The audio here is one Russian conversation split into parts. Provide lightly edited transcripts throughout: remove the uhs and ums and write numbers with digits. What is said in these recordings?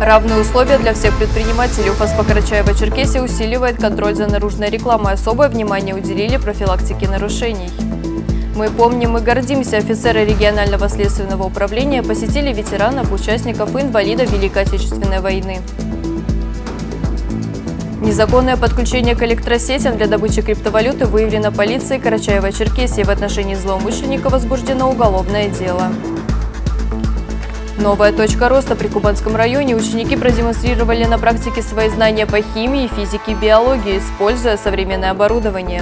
Равные условия для всех предпринимателей. УФАС по Карачаево-Черкесии усиливает контроль за наружной рекламой. Особое внимание уделили профилактике нарушений. Мы помним и гордимся. Офицеры регионального следственного управления посетили ветеранов, участников и инвалидов Великой Отечественной войны. Незаконное подключение к электросетям для добычи криптовалюты выявлено полицией Карачаево-Черкесии. В отношении злоумышленника возбуждено уголовное дело. Новая точка роста при Кубанском районе. Ученики продемонстрировали на практике свои знания по химии, физике и биологии, используя современное оборудование.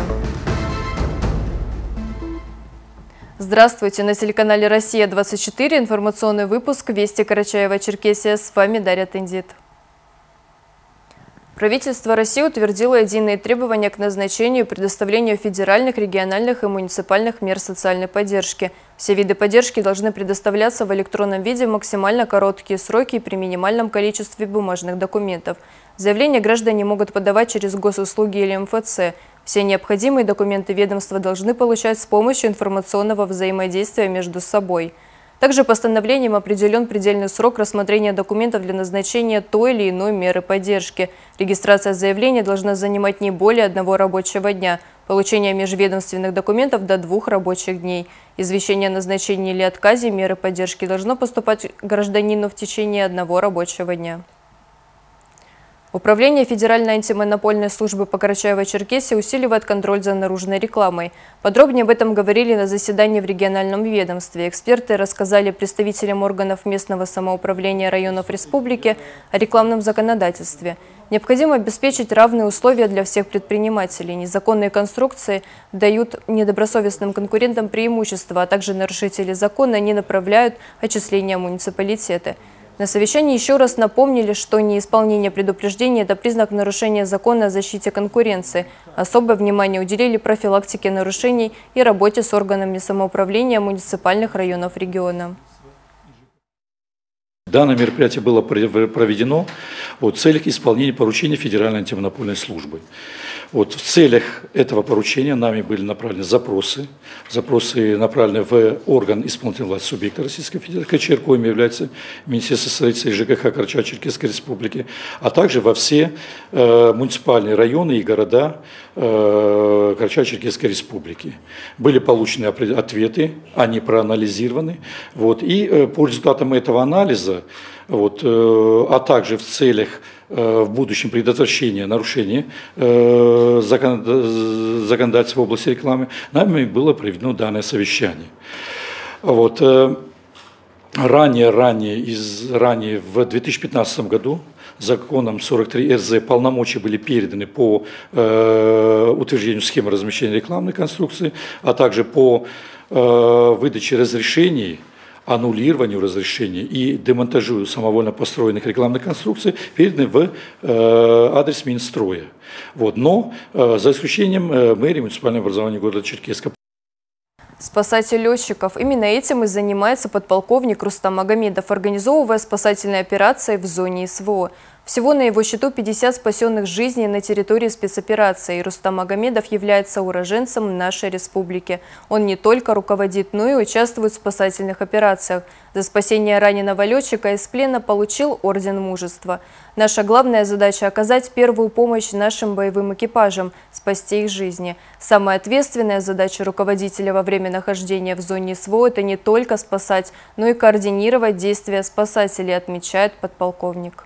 Здравствуйте! На телеканале «Россия-24» информационный выпуск «Вести Карачаево-Черкесия». С вами Дарья Тендит. Правительство России утвердило единые требования к назначению и предоставлению федеральных, региональных и муниципальных мер социальной поддержки. Все виды поддержки должны предоставляться в электронном виде в максимально короткие сроки и при минимальном количестве бумажных документов. Заявления граждане могут подавать через госуслуги или МФЦ. Все необходимые документы ведомства должны получать с помощью информационного взаимодействия между собой. Также постановлением определен предельный срок рассмотрения документов для назначения той или иной меры поддержки. Регистрация заявления должна занимать не более 1 рабочего дня. Получение межведомственных документов до 2 рабочих дней. Извещение о назначении или отказе меры поддержки должно поступать гражданину в течение 1 рабочего дня. Управление Федеральной антимонопольной службы по Карачаево-Черкесии усиливает контроль за наружной рекламой. Подробнее об этом говорили на заседании в региональном ведомстве. Эксперты рассказали представителям органов местного самоуправления районов республики о рекламном законодательстве. Необходимо обеспечить равные условия для всех предпринимателей. Незаконные конструкции дают недобросовестным конкурентам преимущество, а также нарушители закона не направляют отчисления в муниципалитеты. На совещании еще раз напомнили, что неисполнение предупреждений – это признак нарушения закона о защите конкуренции. Особое внимание уделили профилактике нарушений и работе с органами самоуправления муниципальных районов региона. Данное мероприятие было проведено в целях исполнения поручения Федеральной антимонопольной службы. В целях этого поручения нами были направлены запросы. Запросы направлены в орган исполнительной власти субъекта Российской Федерации, коим является Министерство строительства и ЖКХ Карачаево-Черкесской Республики, а также во все муниципальные районы и города Карачаево-Черкесской Республики. Были получены ответы, они проанализированы. И по результатам этого анализа, а также в целях в будущем предотвращения нарушения законодательства в области рекламы, нами было проведено данное совещание. Ранее в 2015 году законом 43 РЗ полномочия были переданы по утверждению схемы размещения рекламной конструкции, а также по выдаче разрешений, аннулированию разрешений и демонтажу самовольно построенных рекламных конструкций переданы в адрес Минстроя. Но за исключением мэрии муниципального образования города Черкесска. Спасатель летчиков. Именно этим и занимается подполковник Рустам Магомедов, организовывая спасательные операции в зоне СВО. Всего на его счету 50 спасенных жизней на территории спецоперации. Рустам Магомедов является уроженцем нашей республики. Он не только руководит, но и участвует в спасательных операциях. За спасение раненого летчика из плена получил орден мужества. Наша главная задача – оказать первую помощь нашим боевым экипажам, спасти их жизни. Самая ответственная задача руководителя во время нахождения в зоне СВО – это не только спасать, но и координировать действия спасателей, отмечает подполковник.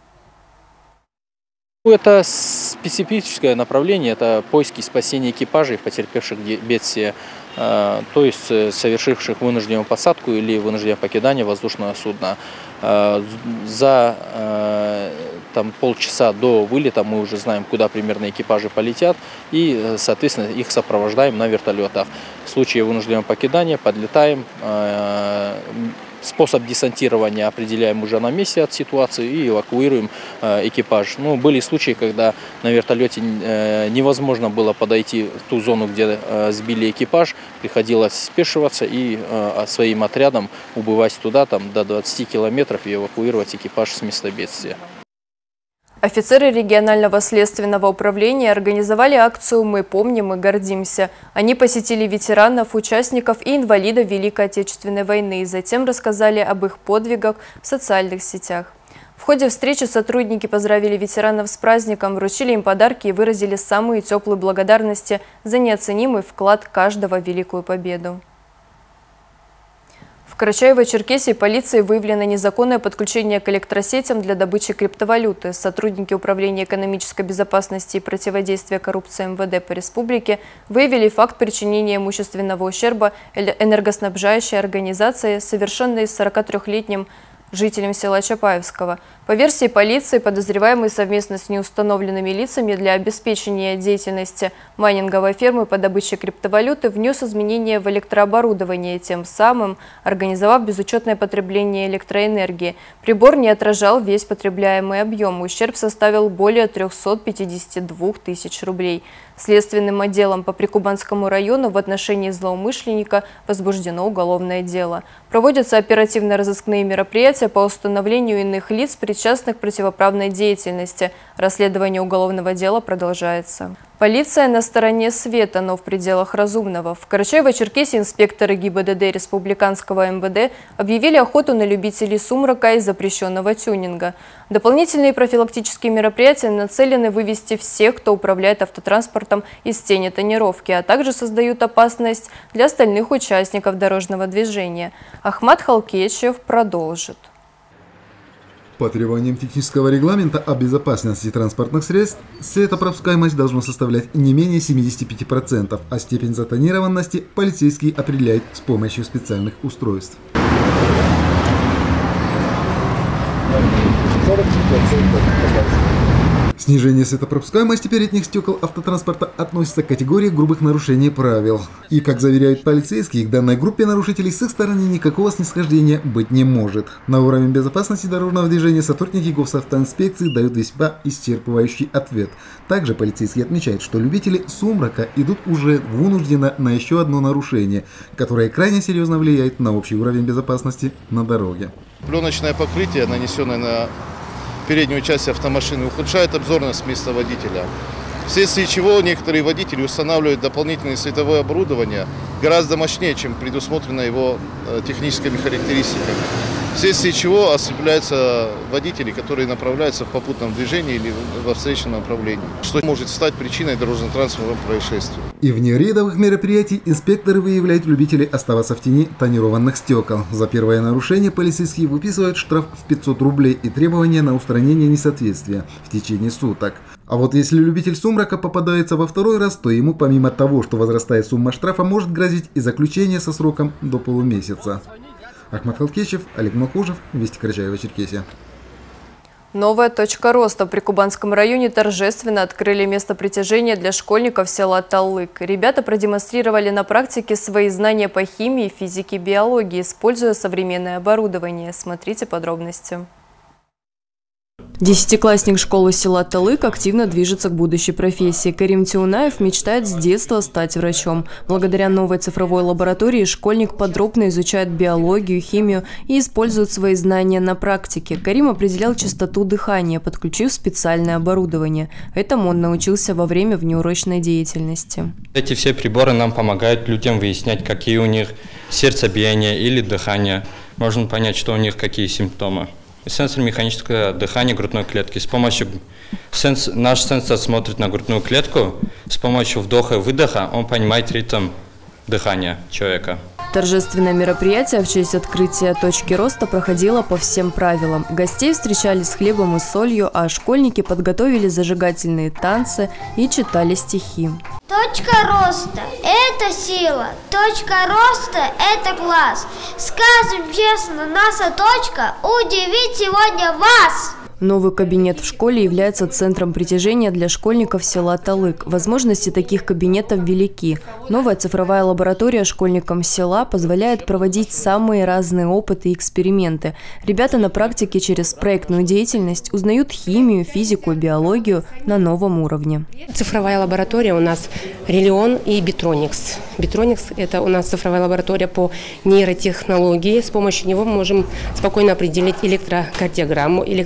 Это специфическое направление, это поиски и спасение экипажей, потерпевших бедствие, то есть совершивших вынужденную посадку или вынужденное покидание воздушного судна. За полчаса до вылета мы уже знаем, куда примерно экипажи полетят, и, соответственно, их сопровождаем на вертолетах. В случае вынужденного покидания подлетаем. Способ десантирования определяем уже на месте от ситуации и эвакуируем экипаж. Были случаи, когда на вертолете невозможно было подойти в ту зону, где сбили экипаж, приходилось спешиваться и своим отрядом убывать туда до 20 километров и эвакуировать экипаж с места бедствия. Офицеры регионального следственного управления организовали акцию «Мы помним и гордимся». Они посетили ветеранов, участников и инвалидов Великой Отечественной войны и затем рассказали об их подвигах в социальных сетях. В ходе встречи сотрудники поздравили ветеранов с праздником, вручили им подарки и выразили самые теплые благодарности за неоценимый вклад каждого в великую победу. В Карачаево-Черкесии полицией выявлено незаконное подключение к электросетям для добычи криптовалюты. Сотрудники Управления экономической безопасности и противодействия коррупции МВД по республике выявили факт причинения имущественного ущерба энергоснабжающей организации, совершенной 43-летним жителям села Чапаевского. По версии полиции, подозреваемый совместно с неустановленными лицами для обеспечения деятельности майнинговой фермы по добыче криптовалюты внес изменения в электрооборудование, тем самым организовав безучетное потребление электроэнергии. Прибор не отражал весь потребляемый объем. Ущерб составил более 352 тысяч рублей. Следственным отделом по Прикубанскому району в отношении злоумышленника возбуждено уголовное дело. Проводятся оперативно-розыскные мероприятия по установлению иных лиц, причастных к противоправной деятельности. Расследование уголовного дела продолжается. Полиция на стороне света, но в пределах разумного. В Карачаево-Черкесии инспекторы ГИБДД Республиканского МВД объявили охоту на любителей сумрака и запрещенного тюнинга. Дополнительные профилактические мероприятия нацелены вывести всех, кто управляет автотранспортом, из тени тонировки, а также создают опасность для остальных участников дорожного движения. Ахмат Халкечев продолжит. По требованиям технического регламента о безопасности транспортных средств, светопропускаемость должна составлять не менее 75%, а степень затонированности полицейский определяет с помощью специальных устройств. Снижение светопропускаемости передних стекол автотранспорта относится к категории грубых нарушений правил. И, как заверяют полицейские, к данной группе нарушителей с их стороны никакого снисхождения быть не может. На уровень безопасности дорожного движения сотрудники госавтоинспекции дают весьма исчерпывающий ответ. Также полицейские отмечают, что любители сумрака идут уже вынужденно на еще одно нарушение, которое крайне серьезно влияет на общий уровень безопасности на дороге. Пленочное покрытие, нанесенное на переднюю часть автомашины, ухудшает обзорность места водителя, вследствие чего некоторые водители устанавливают дополнительное световое оборудование гораздо мощнее, чем предусмотрено его техническими характеристиками, вследствие чего ослепляются водители, которые направляются в попутном движении или во встречном направлении, что может стать причиной дорожно-транспортного происшествия. И вне рейдовых мероприятий инспекторы выявляют любителей оставаться в тени тонированных стекол. За первое нарушение полицейские выписывают штраф в 500 рублей и требования на устранение несоответствия в течение суток. А вот если любитель сумрака попадается во второй раз, то ему помимо того, что возрастает сумма штрафа, может грозить и заключение со сроком до полумесяца. Ахмат Халкечев, Олег Макужев, Вести Карачаево-Черкесия. Новая точка роста в Прикубанском районе торжественно открыли место притяжения для школьников села Талык. Ребята продемонстрировали на практике свои знания по химии, физике и биологии, используя современное оборудование. Смотрите подробности. Десятиклассник школы села Талык активно движется к будущей профессии. Карим Тиунаев мечтает с детства стать врачом. Благодаря новой цифровой лаборатории школьник подробно изучает биологию, химию и использует свои знания на практике. Карим определял частоту дыхания, подключив специальное оборудование. Этому он научился во время внеурочной деятельности. Эти все приборы нам помогают людям выяснять, какие у них сердцебиение или дыхание. Можно понять, что у них какие симптомы. Сенсор механического дыхания грудной клетки. С помощью наш сенсор смотрит на грудную клетку. С помощью вдоха и выдоха он понимает ритм дыхания человека. Торжественное мероприятие в честь открытия точки роста проходило по всем правилам. Гостей встречали с хлебом и солью, а школьники подготовили зажигательные танцы и читали стихи. Точка роста – это сила, точка роста – это класс. Скажем честно, наша точка удивит сегодня вас! Новый кабинет в школе является центром притяжения для школьников села Талык. Возможности таких кабинетов велики. Новая цифровая лаборатория школьникам села позволяет проводить самые разные опыты и эксперименты. Ребята на практике через проектную деятельность узнают химию, физику и биологию на новом уровне. Цифровая лаборатория у нас Релион и Битроникс. Битроникс – это у нас цифровая лаборатория по нейротехнологии. С помощью него мы можем спокойно определить электрокардиограмму, электроэнцефалограмму,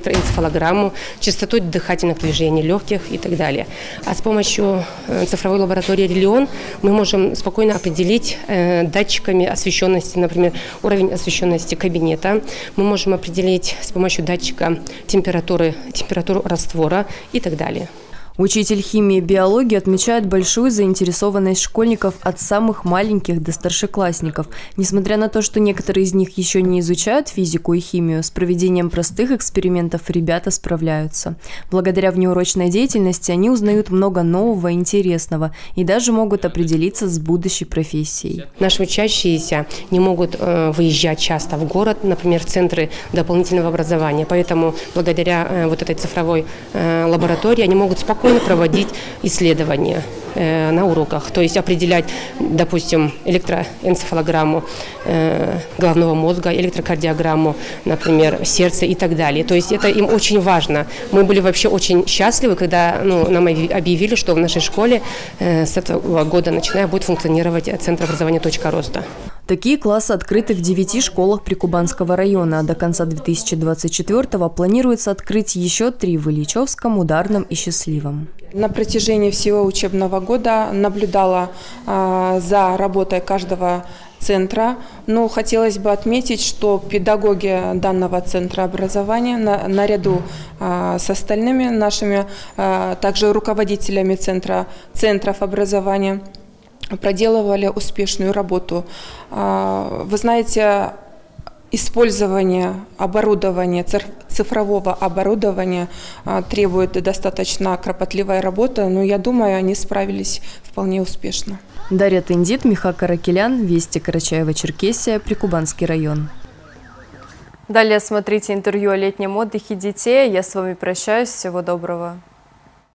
энцефалограмму, частоту дыхательных движений легких и так далее. А с помощью цифровой лаборатории «Релион» мы можем спокойно определить датчиками освещенности, например, уровень освещенности кабинета. Мы можем определить с помощью датчика температуру раствора и так далее. Учитель химии и биологии отмечает большую заинтересованность школьников от самых маленьких до старшеклассников. Несмотря на то, что некоторые из них еще не изучают физику и химию, с проведением простых экспериментов ребята справляются. Благодаря внеурочной деятельности они узнают много нового и интересного и даже могут определиться с будущей профессией. Наши учащиеся не могут выезжать часто в город, например, в центры дополнительного образования. Поэтому благодаря вот этой цифровой лаборатории они могут спокойно проводить исследования на уроках, то есть определять, допустим, электроэнцефалограмму головного мозга, электрокардиограмму, например, сердца и так далее. То есть это им очень важно. Мы были вообще очень счастливы, когда нам объявили, что в нашей школе с этого года начиная будет функционировать Центр образования «Точка роста». Такие классы открыты в 9 школах Прикубанского района, а до конца 2024-го планируется открыть еще 3 в Ильичевском, Ударном и Счастливом. На протяжении всего учебного года наблюдала за работой каждого центра. Но хотелось бы отметить, что педагоги данного центра образования наряду с остальными нашими, также руководителями центров образования, проделывали успешную работу. Вы знаете, использование оборудования, цифрового оборудования требует достаточно кропотливой работы, но я думаю, они справились вполне успешно. Дарья Тендит, Миха Каракелян, Вести, Карачаево-Черкесия, Прикубанский район. Далее смотрите интервью о летнем отдыхе детей. Я с вами прощаюсь. Всего доброго.